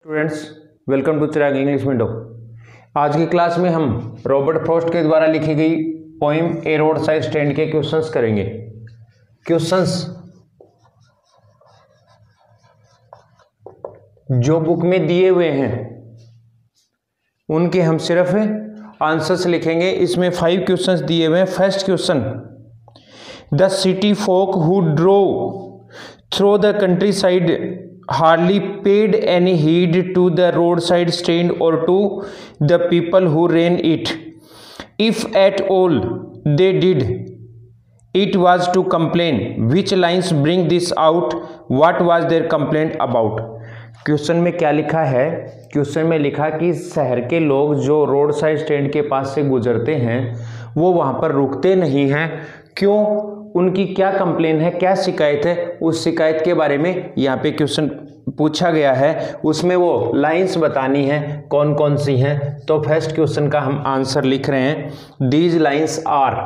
Students, welcome to Chirag English window. आज की class में हम रॉबर्ट फ्रॉस्ट के द्वारा लिखी गई poem a roadside stand के क्वेश्चंस करेंगे। क्वेश्चंस जो बुक में दिए हुए हैं उनके हम सिर्फ आंसर्स लिखेंगे। इसमें 5 क्वेश्चंस दिए हुए हैं। First question, the city folk who drove through the countryside hardly paid any heed to the roadside stand or to the people who ran it. If at all they did, it was to complain. Which lines bring this out? What was their complaint about? Question में क्या लिखा है? Question में लिखा कि शहर के लोग जो रोड साइड स्टैंड के पास से गुजरते हैं वो वहाँ पर रुकते नहीं हैं। क्यों? उनकी क्या कंप्लेन है, क्या शिकायत है? उस शिकायत के बारे में यहाँ पे क्वेश्चन पूछा गया है। उसमें वो लाइंस बतानी है, कौन कौन सी हैं। तो फर्स्ट क्वेश्चन का हम आंसर लिख रहे हैं, these lines are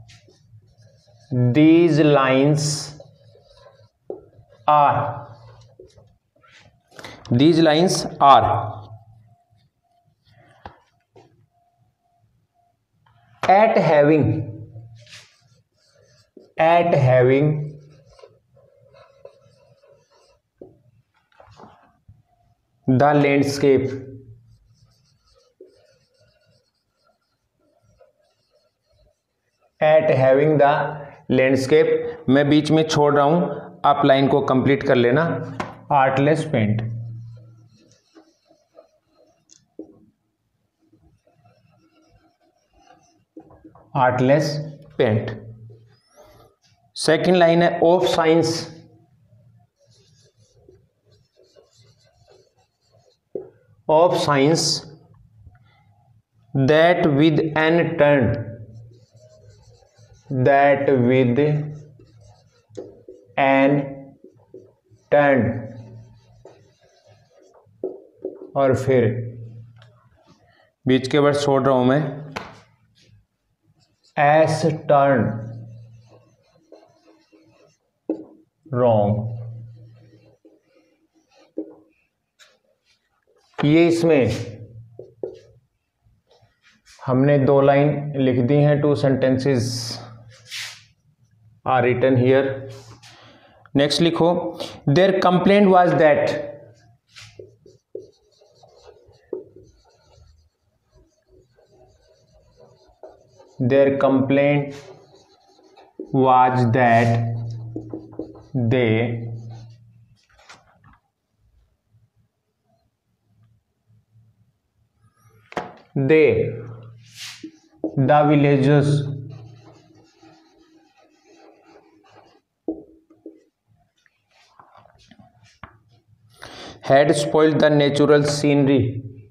at having the landscape मैं बीच में छोड़ रहा हूं, आप लाइन को कंप्लीट कर लेना। Artless paint. सेकंड लाइन है of science that with an turn और फिर बीच के वर्ड छोड़ रहा हूं मैं, as turn wrong। ये इसमें हमने 2 लाइन लिख दी हैं। 2 sentences are written here। Next लिखो, their complaint was that the villagers had spoiled the natural scenery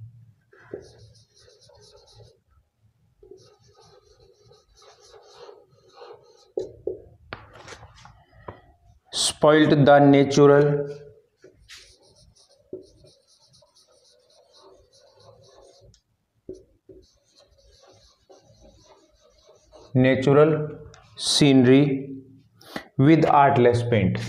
with artless paint।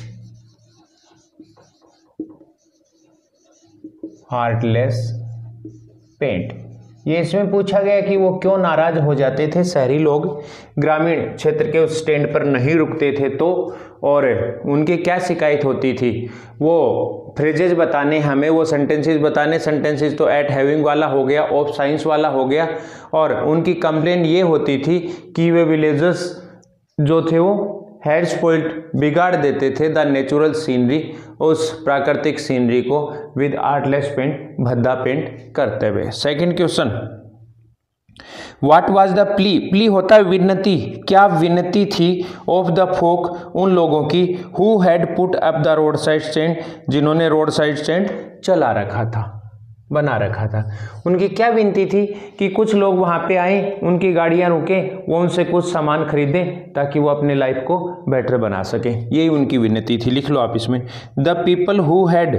ये इसमें पूछा गया कि वो क्यों नाराज हो जाते थे, शहरी लोग ग्रामीण क्षेत्र के उस स्टैंड पर नहीं रुकते थे तो, और उनकी क्या शिकायत होती थी। वो फ्रेजेज बताने हमें, वो सेंटेंसेस बताने। सेंटेंसेस तो एट हैविंग वाला हो गया, ऑफ साइंस वाला हो गया, और उनकी कंप्लेन ये होती थी कि वे विलेजर्स जो थे वो हैड स्पॉइल्ड, बिगाड़ देते थे, द नेचुरल सीनरी, उस प्राकृतिक सीनरी को, विद आर्टलेस पेंट, भद्दा पेंट करते हुए। Second question, what was the plea होता है विनती, क्या विनती थी, ऑफ द फोक, उन लोगों की, who had put up the roadside stand, जिन्होंने रोड साइड स्टैंड चला रखा था, बना रखा था। उनकी क्या विनती थी कि कुछ लोग वहाँ पे आए, उनकी गाड़ियाँ रुकें, वो उनसे कुछ सामान खरीदें ताकि वो अपने लाइफ को बेटर बना सकें। यही उनकी विनती थी। लिख लो आप इसमें, the people who had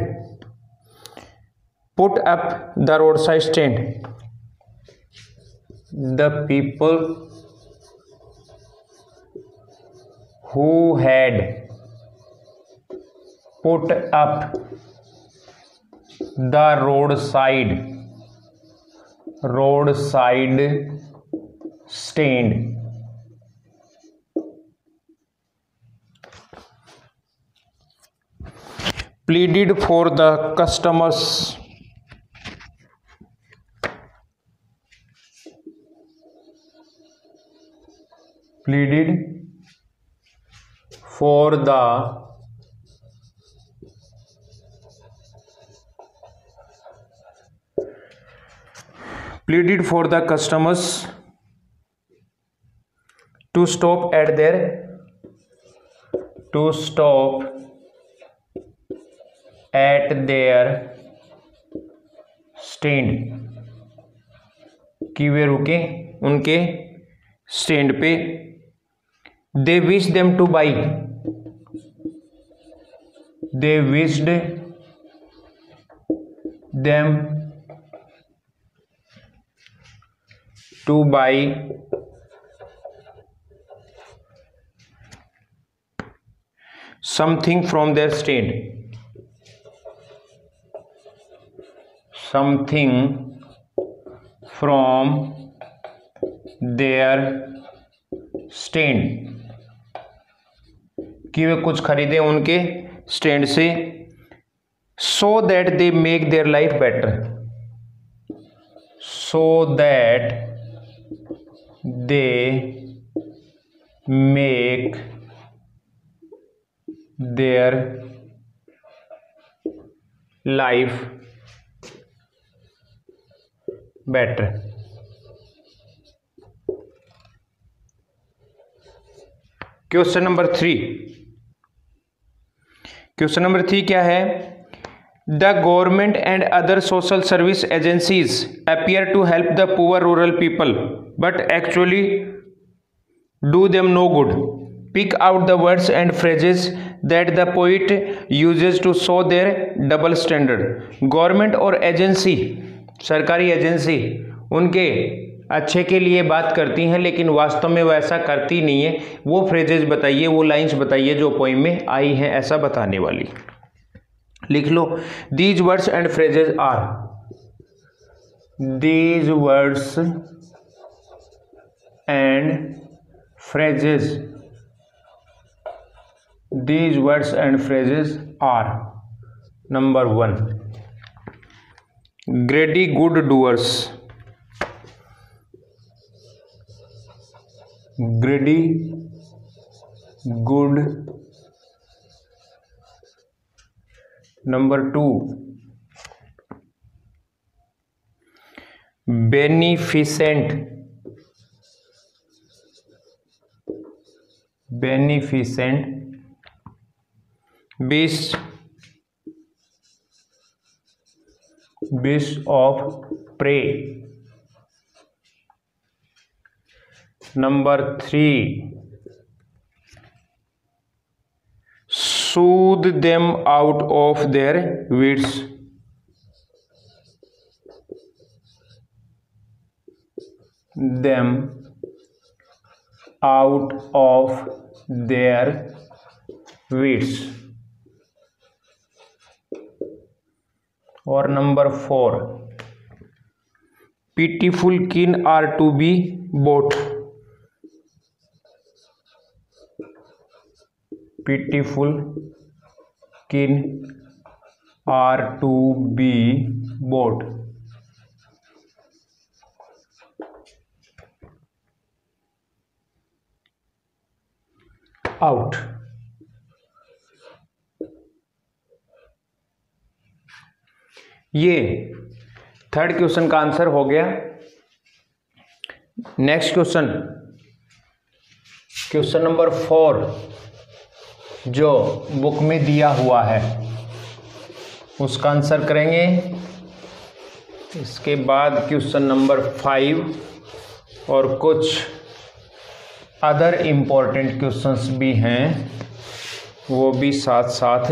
put up the roadside stand, the people who had put up the roadside stand. Pleaded for the customers. Pleaded for the customers to stop at their stand, कि वे रुके उनके stand पे। They wished them to buy something from their stand, कि वे कुछ खरीदे उनके stand से। so that they make their life better, better। Question number 3 क्या है? The government and other social service agencies appear to help the poor rural people but actually do them no good. Pick out the words and phrases that the poet uses to show their double standard. Government और agency, सरकारी agency उनके अच्छे के लिए बात करती हैं, लेकिन वास्तव में वो ऐसा करती नहीं है। वो फ्रेजेस बताइए, वो लाइंस बताइए जो पोइम में आई हैं ऐसा बताने वाली। लिख लो। These words and phrases are, these words and phrases are. Number 1, greedy good doers, greedy good. Number 2, beneficent, beasts of prey। Number 3, soothe them out of their wits, और number 4, pitiful kin are to be bought, pitiful kin are to be bought। Out. ये third question का answer हो गया। Next question number 4 जो book में दिया हुआ है उसका आंसर करेंगे। इसके बाद क्वेश्चन नंबर 5 और कुछ अदर इम्पोर्टेंट क्वेश्चंस भी हैं, वो भी साथ साथ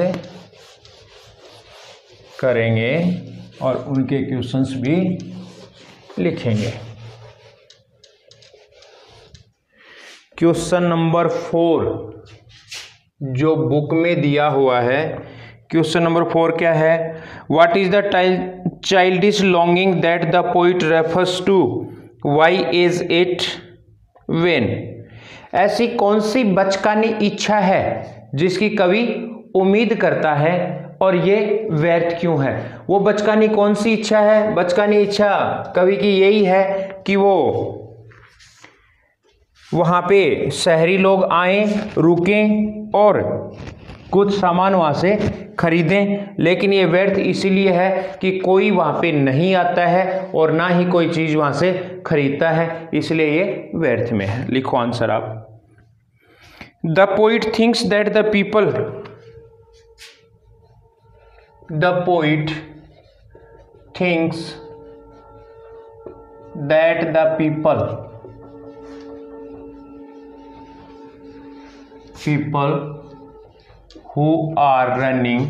करेंगे और उनके क्वेश्चंस भी लिखेंगे। क्वेश्चन नंबर 4 जो बुक में दिया हुआ है, क्वेश्चन नंबर 4 क्या है? What is the childish longing that the poet refers to? Why is it vain? ऐसी कौन सी बचकानी इच्छा है जिसकी कवि उम्मीद करता है और ये व्यर्थ क्यों है? वो बचकानी कौन सी इच्छा है? बचकानी इच्छा कवि की यही है कि वो वहां पे शहरी लोग आए, रुकें और कुछ सामान वहां से खरीदें, लेकिन ये व्यर्थ इसीलिए है कि कोई वहां पे नहीं आता है और ना ही कोई चीज वहां से खरीदता है, इसलिए ये व्यर्थ में है। लिखो आंसर आप। The poet thinks that the people, the poet thinks that the people who are running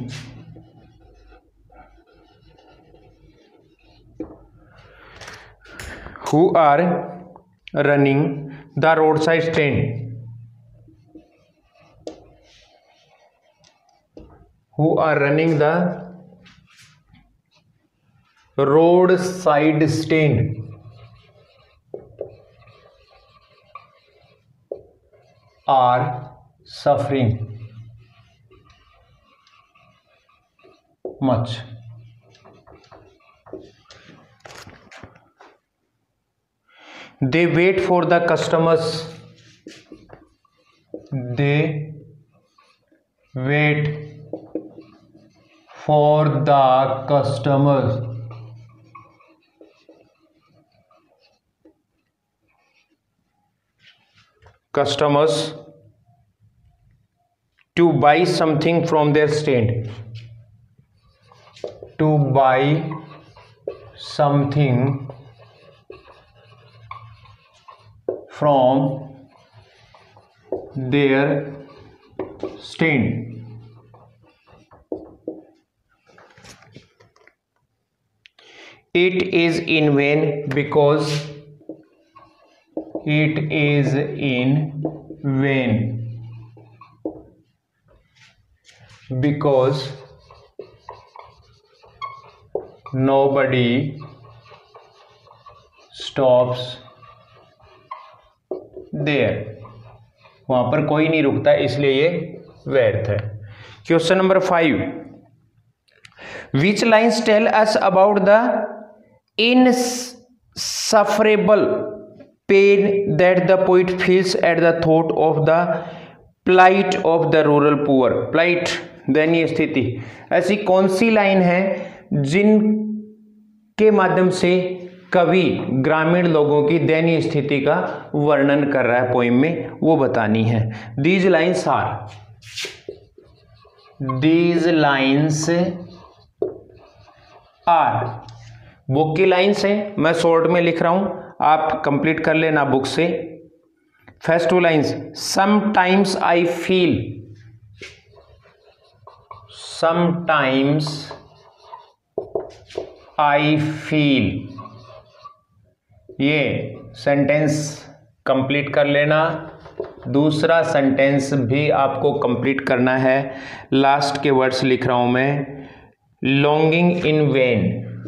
the roadside stand, who are running the roadside stand are suffering much. They wait for the customers. They wait for the customers. Customers to buy something from their stand. To buy something from their stand. It is in vain because it is in vain because nobody stops there. वहां पर कोई नहीं रुकता, इसलिए ये व्यर्थ है। Question number 5, which lines tell us about the insufferable pain that the poet feels at the thought of the plight of the rural poor. plight दयनीय स्थिति। ऐसी कौन सी लाइन है जिनके माध्यम से कवि ग्रामीण लोगों की दयनीय स्थिति का वर्णन कर रहा है पोइम में, वो बतानी है। दीज लाइन्स आर बुक की लाइन्स हैं, मैं शॉर्ट में लिख रहा हूं, आप कंप्लीट कर लेना बुक से। First two lines, sometimes I feel, sometimes I feel, ये सेंटेंस कंप्लीट कर लेना। दूसरा सेंटेंस भी आपको कंप्लीट करना है, लास्ट के वर्ड्स लिख रहा हूं मैं, longing in when,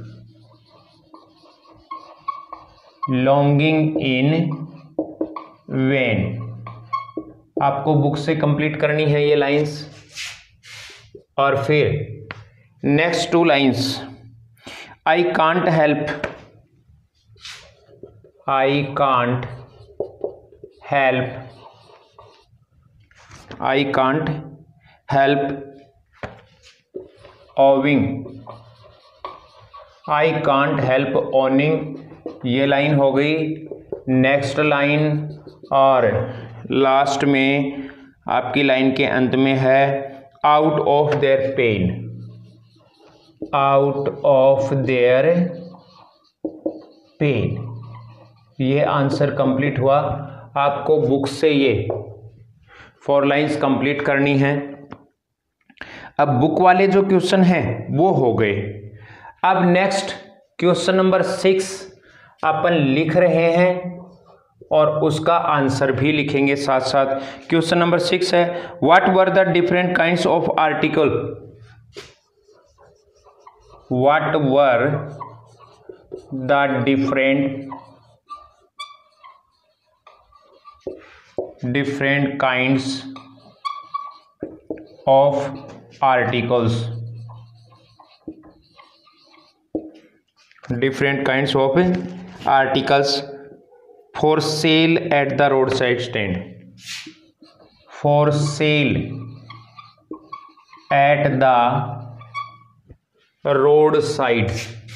longing in when आपको बुक से कंप्लीट करनी है ये लाइंस। और फिर next two lines, I can't help, I can't help, I can't help owing, I can't help owning, ये लाइन हो गई। नेक्स्ट लाइन और लास्ट में आपकी लाइन के अंत में है out of their pain, out of their pain. ये आंसर कंप्लीट हुआ। आपको बुक से ये 4 लाइंस कंप्लीट करनी है। अब बुक वाले जो क्वेश्चन हैं वो हो गए। अब नेक्स्ट क्वेश्चन नंबर 6 अपन लिख रहे हैं और उसका आंसर भी लिखेंगे साथ साथ। क्वेश्चन नंबर 6 है, what were the different kinds of article, what were the different kinds of articles, for sale at the roadside stand, for sale at the roadside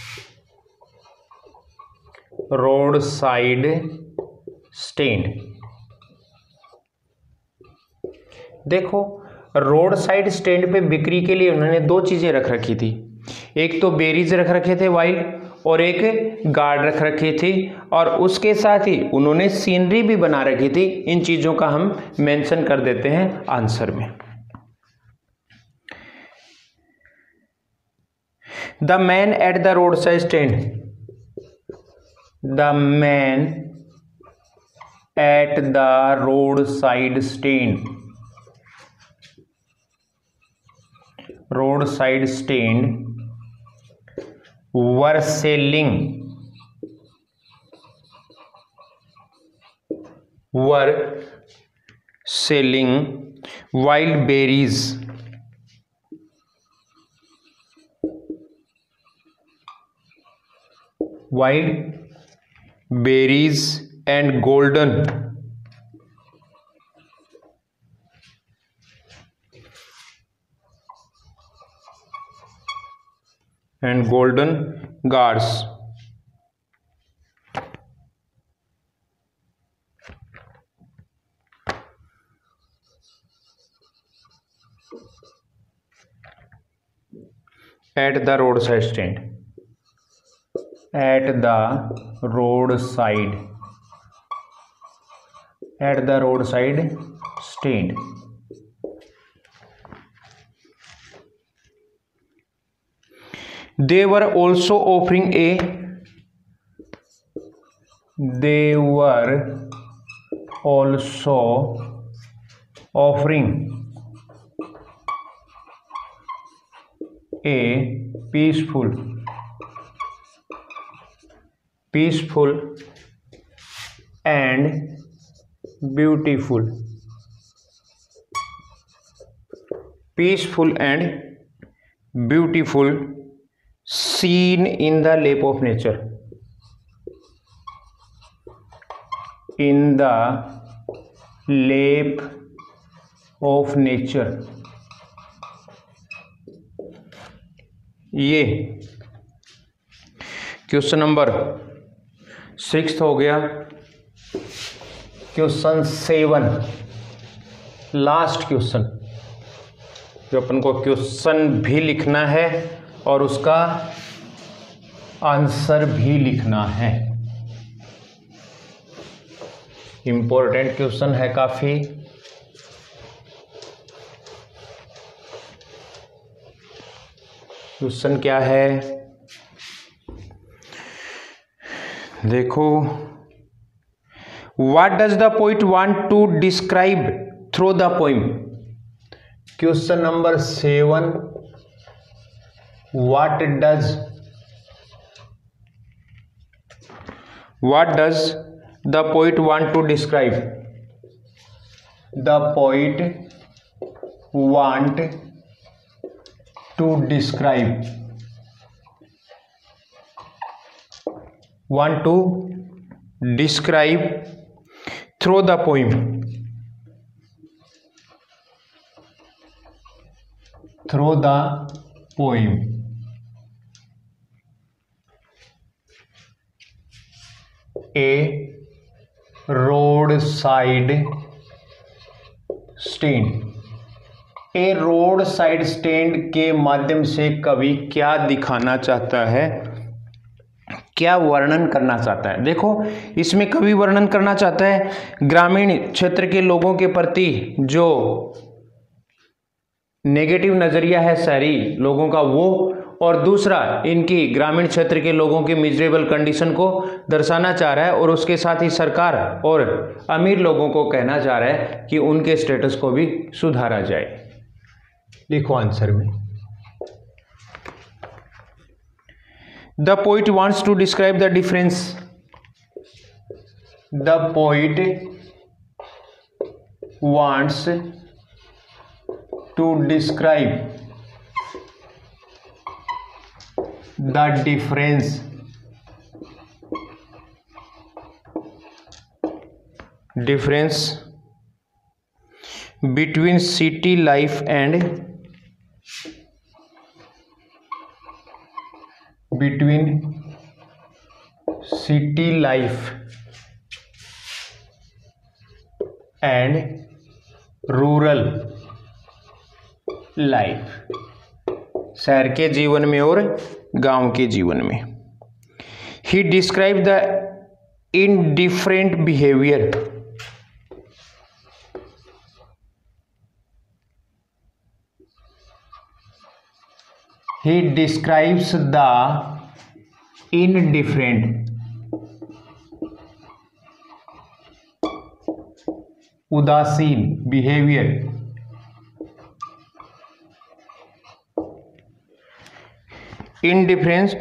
stand। देखो रोड साइड स्टैंड पे बिक्री के लिए उन्होंने दो चीजें रख रखी थी, एक तो बेरीज रख रखे थे वाइल्ड और एक गार्ड रख रखी थी, और उसके साथ ही उन्होंने सीनरी भी बना रखी थी। इन चीजों का हम मेंशन कर देते हैं आंसर में। The man at the roadside stand, the man at the roadside stand, roadside stand were selling wild berries, and golden guards। at the roadside stand, at the roadside stand। They were also offering a peaceful and beautiful scene in the lap of nature, ये question number 6 हो गया। Question 7, last question, जो अपन को question भी लिखना है और उसका आंसर भी लिखना है। इंपॉर्टेंट क्वेश्चन है काफी। क्वेश्चन क्या है, देखो। What does the poet want to describe through the poem. Question number 7, what does the poet want to describe. The poet want to describe through the poem, a roadside stand। A roadside stand के माध्यम से कवि क्या दिखाना चाहता है, क्या वर्णन करना चाहता है। देखो इसमें कवि वर्णन करना चाहता है ग्रामीण क्षेत्र के लोगों के प्रति जो नेगेटिव नजरिया है शहरी लोगों का वो, और दूसरा इनकी ग्रामीण क्षेत्र के लोगों की मिजरेबल कंडीशन को दर्शाना चाह रहा है, और उसके साथ ही सरकार और अमीर लोगों को कहना चाह रहा है कि उनके स्टेटस को भी सुधारा जाए। लिखो आंसर में। The poet wants to describe the difference, the poet wants to describe the difference between city life and rural life, शहर के जीवन में और गांव के जीवन में। He describe the indifferent behavior, he describes the indifferent, उदासीन behavior, indifferent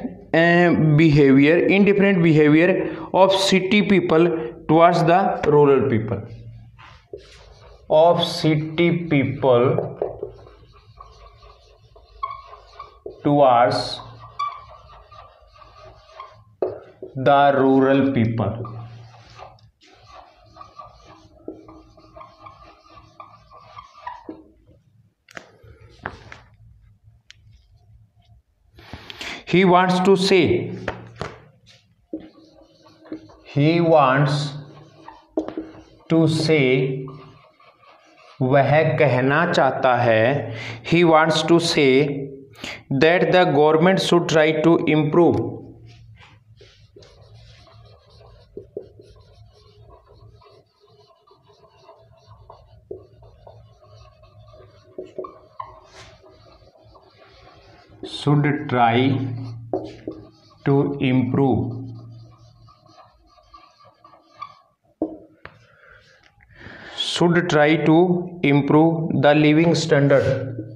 behavior of city people towards the rural people, of city people towards the rural people. He wants to say, वह कहना चाहता है, he wants to say that the government should try to improve the living standard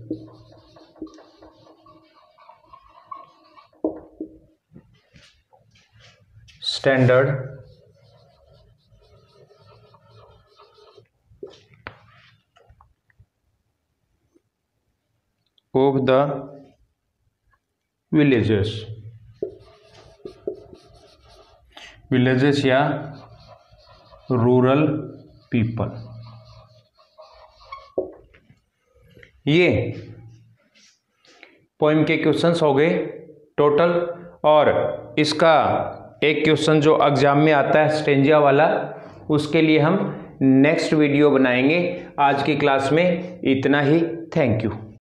of the villages या rural people. ये poem के questions हो गए total, और इसका एक क्वेश्चन जो एग्जाम में आता है स्टेंजा वाला, उसके लिए हम नेक्स्ट वीडियो बनाएंगे। आज की क्लास में इतना ही। Thank you.